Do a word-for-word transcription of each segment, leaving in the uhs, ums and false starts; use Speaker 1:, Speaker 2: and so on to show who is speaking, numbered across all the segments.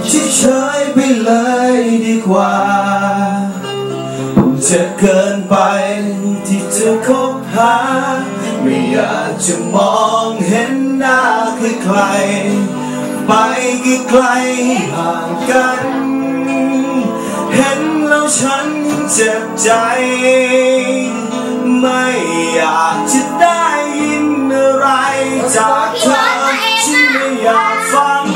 Speaker 1: เฉยๆไปเลยดีกว่าจะเกินไปที่จะคบหาไม่อยากจะมองเห็นหน้าใครๆไปไกลๆห่างกันเห็นแล้วฉันเจ็บใจไม่อยากจะได้ยินอะไรจากเธอฉันไม่อยากฟัง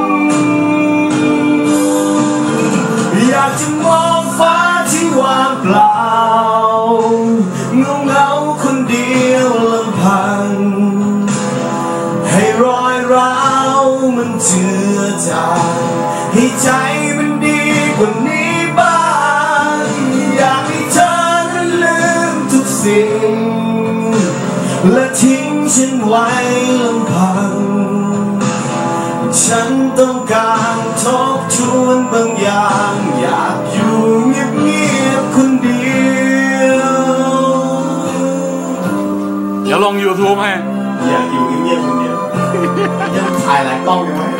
Speaker 1: อยากจะมองฟ้าที่ว่างเปล่าเงาเงาคนเดียวลำพังให้รอยร้าวมันเจือจางให้ใจมันดีกว่านี้บ้างอยากให้เธอนั้นลืมทุกสิ่งและทิ้งฉันไว้ลำพังฉันต้องการทบทวนบางอย่างอยากอยู่เงียบๆคนเดียว
Speaker 2: เดี๋ยวลง ยูทูบ ให้
Speaker 1: อยากอยู่เงียบๆคนเดียวยังถ่ายหลายกล้องอยู่ไหม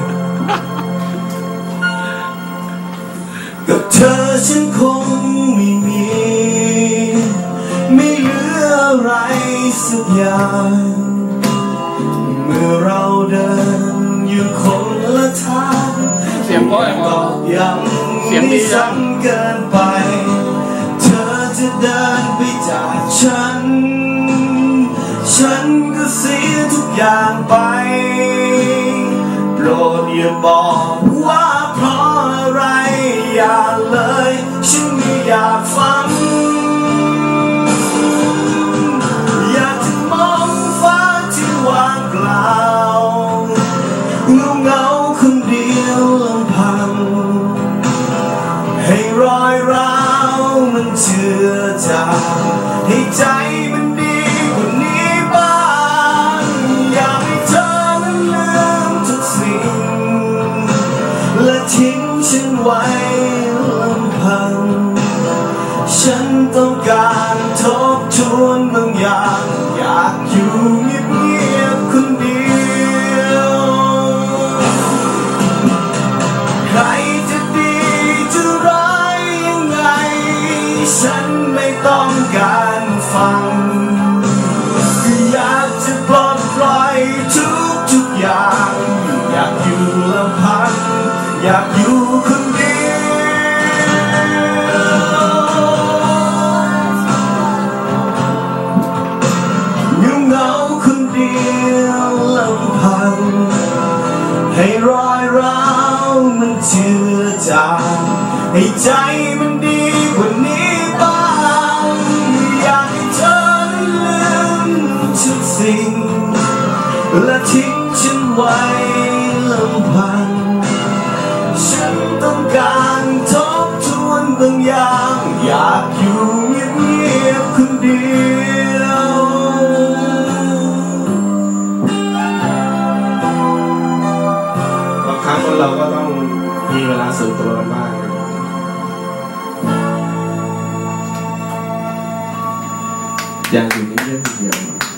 Speaker 1: กับเธอฉันคงไม่มีไม่เหลืออะไรสักอย่างเมื่อเราเดินอยู่คนละทาง
Speaker 2: เสียงก็
Speaker 1: ยังไม่ซ้ำเกินไปเธอจะเดินไปจากฉันฉันก็เสียทุกอย่างไปโปรดอย่าบอกว่าเพราะอะไรอย่าเลยฉันไม่อยากฟังอยากจะมองฟ้าที่ว่างเปล่าเงาเงาคนเดียวลำพังให้รอยร้าวมันเจือจางให้ใจมันดีกว่านี้บ้างอยากให้เธอนั้นลืมทุกสิ่งและทิ้งฉันไว้ลำพังฉันต้องการทบทวนบางอย่างอยากอยู่เงียบๆคนเดียวใครจะดีจะร้ายยังไงฉันไม่ต้องการฟังอยากจะปลดปล่อยทุกทุกอย่างอยากอยู่ลำพังอยากอยู่คนเดียวเงาเงาคนเดียวลำพังให้รอยร้าวมันเจือจางให้ใจมันดีกว่านี้บ้างอยากให้เธอลืมทุกสิ่งและทิ้งฉันไว้ลำพังฉันต้องการทบทวนบางอย่างอยากอยู่เงียบๆคนเดียวบางครั้งคนเราก็ต้องมีเวลาส่วนตัวกันบ้างอยากอยู่เงียบๆคนเดียว